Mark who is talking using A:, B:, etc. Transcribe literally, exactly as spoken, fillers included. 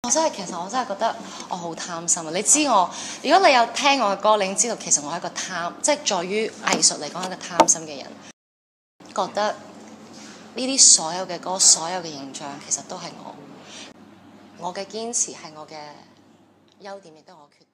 A: 我真係其實我真係覺得我好貪心啊！你知我，如果你有聽我嘅歌，你已經知道其實我係一個貪，即係在於藝術嚟講係一個貪心嘅人。覺得呢啲所有嘅歌，所有嘅形象，其實都係我。我嘅堅持係我嘅優點，亦都係我缺點。